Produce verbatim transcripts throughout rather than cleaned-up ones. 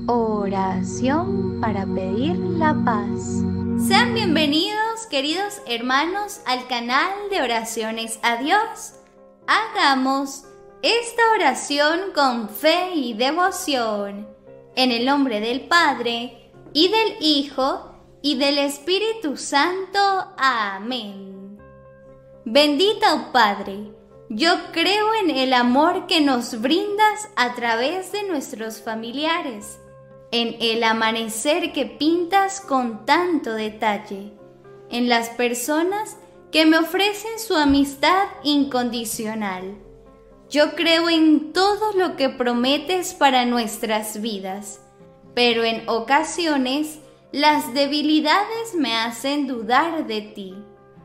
Oración para pedir la paz. Sean bienvenidos, queridos hermanos, al canal de Oraciones a Dios. Hagamos esta oración con fe y devoción, en el nombre del Padre, y del Hijo, y del Espíritu Santo. Amén. Bendito Padre, yo creo en el amor que nos brindas a través de nuestros familiares, en el amanecer que pintas con tanto detalle, en las personas que me ofrecen su amistad incondicional. Yo creo en todo lo que prometes para nuestras vidas, pero en ocasiones las debilidades me hacen dudar de ti.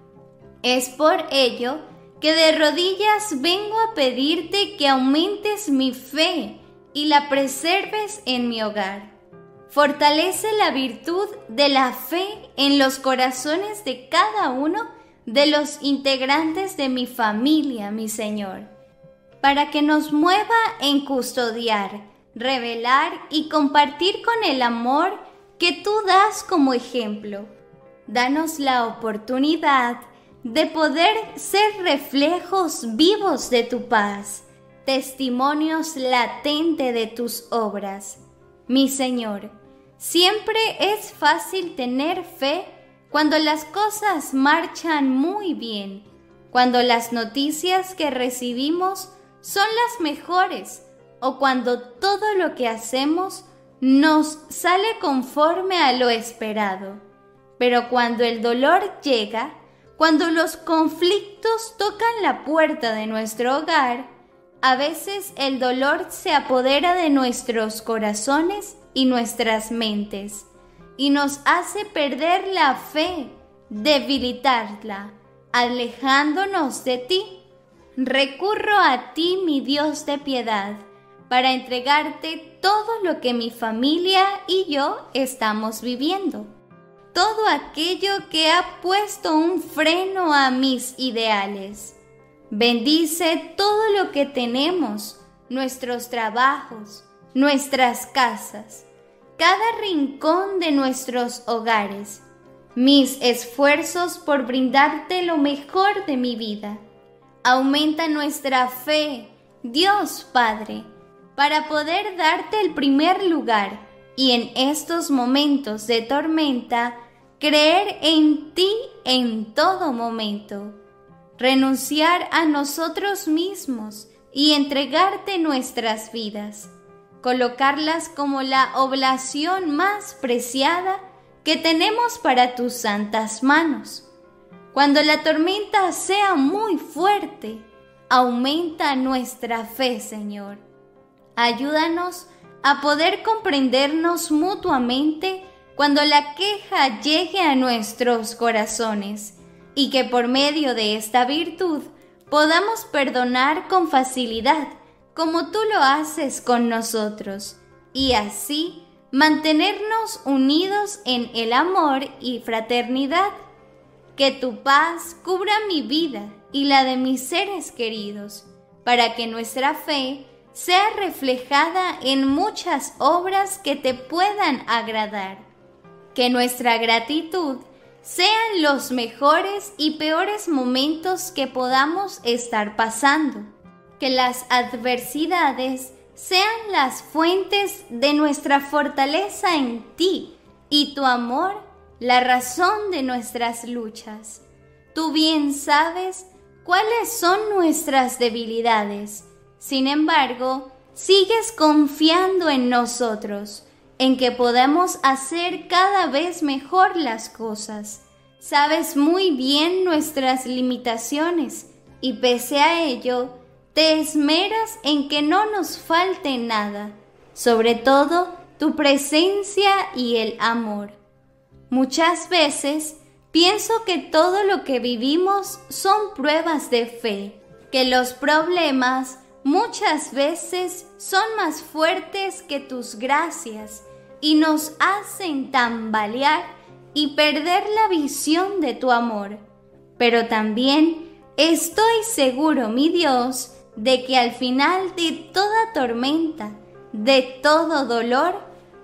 Es por ello que de rodillas vengo a pedirte que aumentes mi fe y la preserves en mi hogar. Fortalece la virtud de la fe en los corazones de cada uno de los integrantes de mi familia, mi Señor, para que nos mueva en custodiar, revelar y compartir con el amor que tú das como ejemplo. Danos la oportunidad de poder ser reflejos vivos de tu paz, testimonios latentes de tus obras. Mi Señor, siempre es fácil tener fe cuando las cosas marchan muy bien, cuando las noticias que recibimos son las mejores o cuando todo lo que hacemos nos sale conforme a lo esperado. Pero cuando el dolor llega, cuando los conflictos tocan la puerta de nuestro hogar, a veces el dolor se apodera de nuestros corazones y nuestras mentes y nos hace perder la fe, debilitarla, alejándonos de ti. Recurro a ti, mi Dios de piedad, para entregarte todo lo que mi familia y yo estamos viviendo, todo aquello que ha puesto un freno a mis ideales. Bendice todo lo que tenemos, nuestros trabajos, nuestras casas, cada rincón de nuestros hogares, mis esfuerzos por brindarte lo mejor de mi vida. Aumenta nuestra fe, Dios Padre, para poder darte el primer lugar y en estos momentos de tormenta, creer en ti en todo momento. Renunciar a nosotros mismos y entregarte nuestras vidas, colocarlas como la oblación más preciada que tenemos para tus santas manos. Cuando la tormenta sea muy fuerte, aumenta nuestra fe, Señor. Ayúdanos a poder comprendernos mutuamente cuando la queja llegue a nuestros corazones, y que por medio de esta virtud podamos perdonar con facilidad, como tú lo haces con nosotros, y así mantenernos unidos en el amor y fraternidad. Que tu paz cubra mi vida y la de mis seres queridos, para que nuestra fe sea reflejada en muchas obras que te puedan agradar. Que nuestra gratitud sean los mejores y peores momentos que podamos estar pasando. Que las adversidades sean las fuentes de nuestra fortaleza en ti y tu amor, la razón de nuestras luchas. Tú bien sabes cuáles son nuestras debilidades. Sin embargo, sigues confiando en nosotros, en que podemos hacer cada vez mejor las cosas. Sabes muy bien nuestras limitaciones y pese a ello, te esmeras en que no nos falte nada, sobre todo tu presencia y el amor. Muchas veces pienso que todo lo que vivimos son pruebas de fe, que los problemas muchas veces son más fuertes que tus gracias y nos hacen tambalear y perder la visión de tu amor. Pero también estoy seguro, mi Dios, de que al final de toda tormenta, de todo dolor,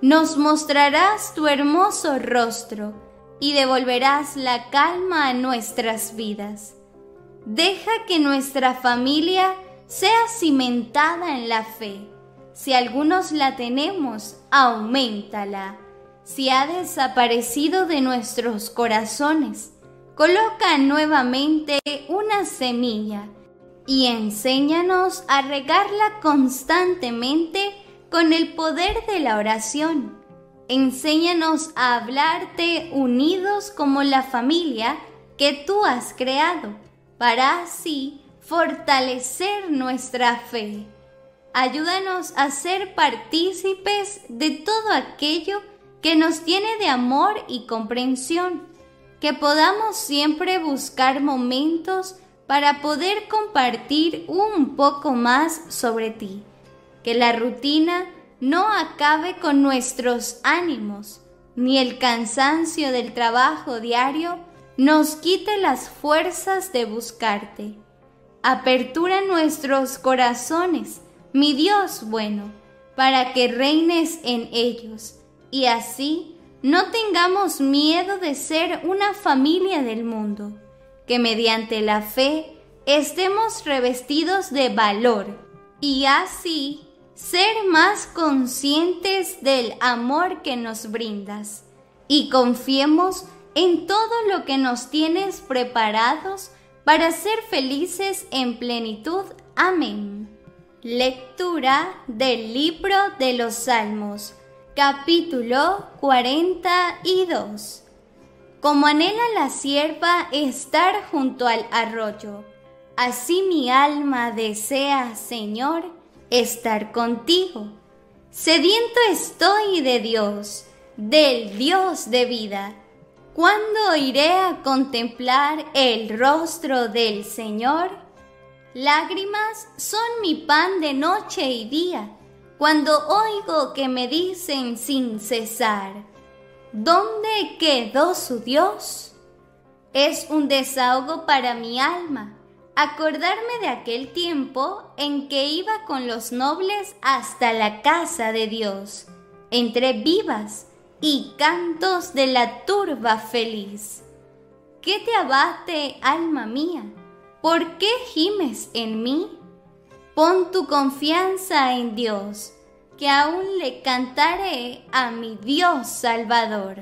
nos mostrarás tu hermoso rostro y devolverás la calma a nuestras vidas. Deja que nuestra familia sea cimentada en la fe. Si algunos la tenemos, auméntala. Si ha desaparecido de nuestros corazones, coloca nuevamente una semilla y enséñanos a regarla constantemente con el poder de la oración. Enséñanos a hablarte unidos como la familia que tú has creado, para así fortalecer nuestra fe. Ayúdanos a ser partícipes de todo aquello que nos tiene de amor y comprensión, que podamos siempre buscar momentos para poder compartir un poco más sobre ti, que la rutina no acabe con nuestros ánimos, ni el cansancio del trabajo diario nos quite las fuerzas de buscarte. Apertura nuestros corazones, mi Dios bueno, para que reines en ellos, y así no tengamos miedo de ser una familia del mundo, que mediante la fe estemos revestidos de valor, y así ser más conscientes del amor que nos brindas, y confiemos en todo lo que nos tienes preparados para ser felices en plenitud. Amén. Lectura del libro de los Salmos, capítulo cuarenta y dos. Como anhela la sierva estar junto al arroyo, así mi alma desea, Señor, estar contigo. Sediento estoy de Dios, del Dios de vida. ¿Cuándo iré a contemplar el rostro del Señor? Lágrimas son mi pan de noche y día, cuando oigo que me dicen sin cesar, ¿dónde quedó su Dios? Es un desahogo para mi alma acordarme de aquel tiempo en que iba con los nobles hasta la casa de Dios, entre vivas y cantos de la turba feliz. ¿Qué te abate, alma mía? ¿Por qué gimes en mí? Pon tu confianza en Dios, que aún le cantaré a mi Dios Salvador.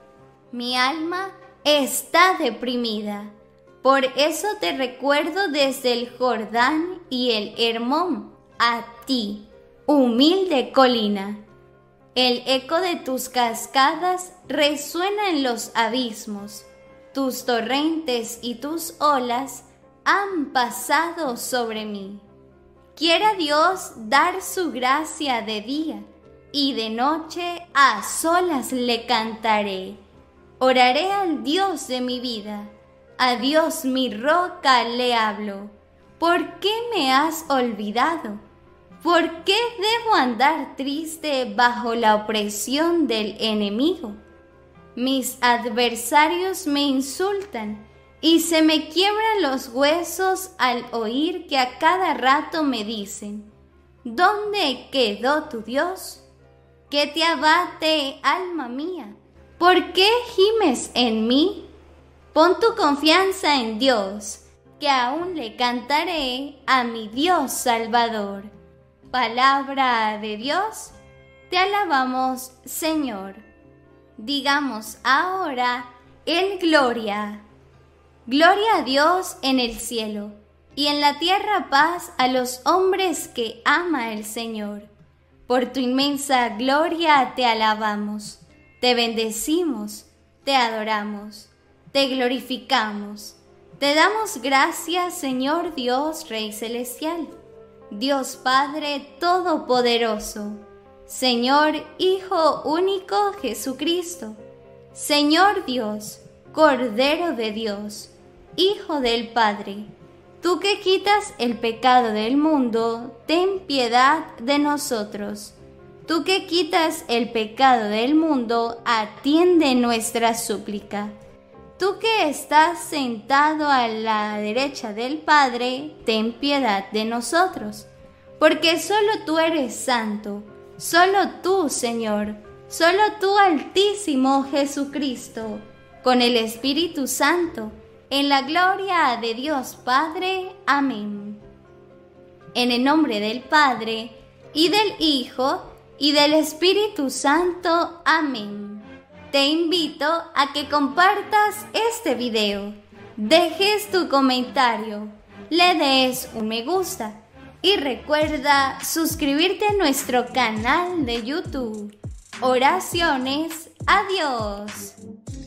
Mi alma está deprimida, por eso te recuerdo desde el Jordán y el Hermón, a ti, humilde colina. El eco de tus cascadas resuena en los abismos, tus torrentes y tus olas han pasado sobre mí. Quiera Dios dar su gracia de día, y de noche a solas le cantaré. Oraré al Dios de mi vida, a Dios mi roca le hablo. ¿Por qué me has olvidado? ¿Por qué debo andar triste bajo la opresión del enemigo? Mis adversarios me insultan y se me quiebran los huesos al oír que a cada rato me dicen, ¿dónde quedó tu Dios? ¿Qué te abate, alma mía? ¿Por qué gimes en mí? Pon tu confianza en Dios, que aún le cantaré a mi Dios Salvador. Palabra de Dios, te alabamos, Señor. Digamos ahora el gloria. Gloria a Dios en el cielo, y en la tierra paz a los hombres que ama el Señor. Por tu inmensa gloria te alabamos, te bendecimos, te adoramos, te glorificamos. Te damos gracias, Señor Dios, Rey Celestial, Dios Padre Todopoderoso, Señor Hijo único Jesucristo, Señor Dios, Cordero de Dios, Hijo del Padre, tú que quitas el pecado del mundo, ten piedad de nosotros. Tú que quitas el pecado del mundo, atiende nuestra súplica. Tú que estás sentado a la derecha del Padre, ten piedad de nosotros. Porque solo tú eres santo, solo tú, Señor, solo tú, Altísimo Jesucristo, con el Espíritu Santo, en la gloria de Dios Padre. Amén. En el nombre del Padre, y del Hijo, y del Espíritu Santo. Amén. Te invito a que compartas este video, dejes tu comentario, le des un me gusta y recuerda suscribirte a nuestro canal de YouTube. Oraciones a Dios.